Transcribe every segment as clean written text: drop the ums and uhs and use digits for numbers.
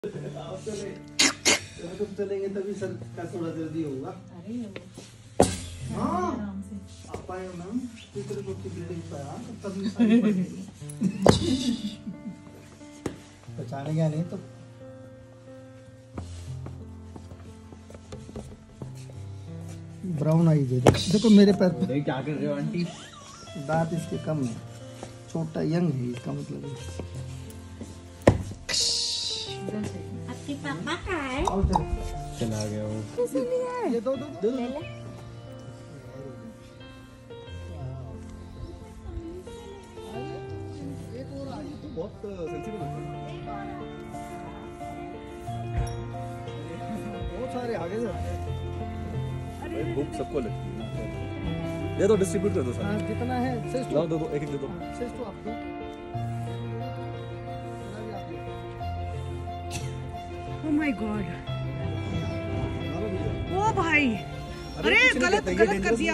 तुम चलेंगे तभी सर का थोड़ा जल्दी होगा। हाँ आप आए हो मैम, तीसरे को बिल्डिंग पर तब पहचाने क्या नहीं तो ब्राउन आई दे दो। देखो मेरे पैर पे क्या कर रहे हो आंटी? दांत इसके कम है, छोटा यंग है इसका मतलब है। आपके पापा का है? चला गया वो। ये दो बहुत सेंसिटिव है। बहुत सारे आगे से भूख सबको लगती है। दे दो, डिस्ट्रीब्यूट कर दो सर। कितना है? लाओ दो, एक दे दो। तो आप दो। Oh my God! ओ भाई, अरे गलत कर दिया।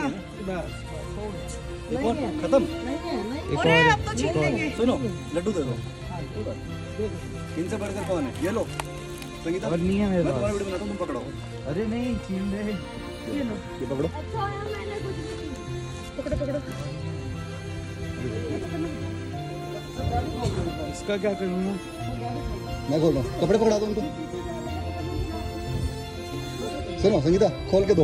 खत्म। अरे अब तो छीन लेंगे। सुनो, लड्डू दे दो। इनसे बढ़कर कौन है? ये लो संगीता। और नहीं है मेरे पास। मैं तुम्हारा वीडियो बनाता हूँ, तुम पकड़ो। अरे नहीं, छीन ले। ये लो, ये पकड़ो। पकड़ो। इसका क्या करूँगा? मैं खोल रहा हूँ, कपड़े पकड़ा दो उनको। सुनो संगीता, खोल के दो।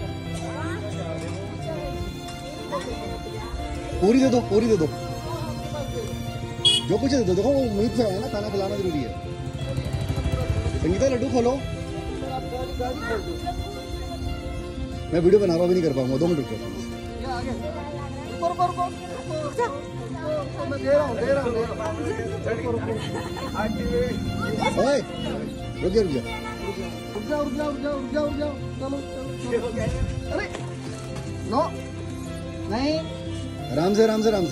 पूरी दे दो, पूरी दे दो। जो कुछ दे दो। देखो वो उम्मीद से है ना, खाना खिलाना जरूरी है। संगीता लड्डू खोलो। मैं वीडियो बना रहा हूँ, भी नहीं कर पाऊंगा। 2 मिनट रुको। मैं दे रहा हूँ। ओए, रुक जा। रुक जाओ। चलो। अरे नो, नहीं। आराम से।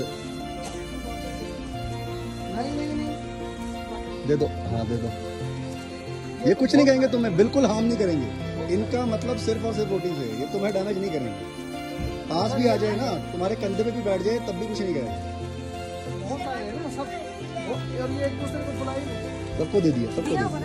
नहीं। दे दो। हाँ दे दो। ये कुछ नहीं कहेंगे तुम्हें, बिल्कुल हार्म नहीं करेंगे। इनका मतलब सिर्फ और सिर्फ प्रोटीन है। ये तुम्हें डैमेज नहीं करेंगे। पास भी आ जाए ना, तुम्हारे कंधे पे भी बैठ जाए, तब भी कुछ नहीं करेंगे। बहुत सारे हैं ना सब, और ये एक दूसरे को बुलाएंगे। सबको दे दिया, सबको दे दिया।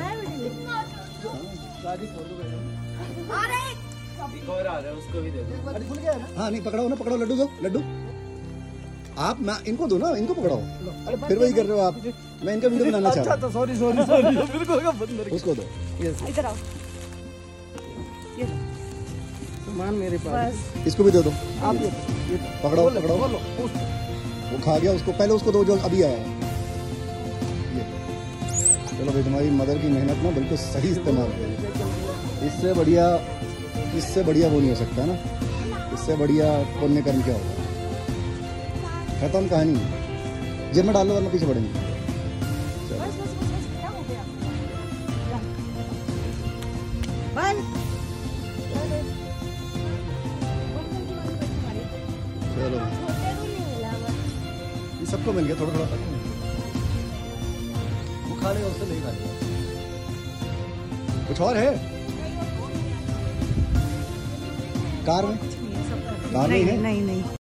उसको भी दे दो। भूल गया ना? हाँ नहीं, पकड़ाओ ना, पकड़ो लड्डू दो, लड्डू। आप मैं इनको दो ना, इनको पकड़ाओ। अरे फिर वही कर रहे हो आप। मैं इनका वीडियो बनाना चाह रहा हूँ। सॉरी। उसको दो। इधर आओ। ये लो। सामान मेरे पास। इसको भी दे दो। आप ये पकड़ाओ। वो खा गया, उसको पहले उसको दो जो अभी आया है। ये चलो भाई, तुम्हारी मदर की मेहनत ना बिल्कुल सही इस्तेमाल करें। इससे बढ़िया वो नहीं हो सकता ना। इससे बढ़िया पुण्य कर्म क्या होगा? खत्म कहानी। जेब में डालो वरना पीछे पड़ेंगे। बस क्या हो गया? बस चलो ये सबको मिल गया थोड़ा। वो खा लेगा, उससे नहीं खा लेगा। कुछ और है कार में? नहीं।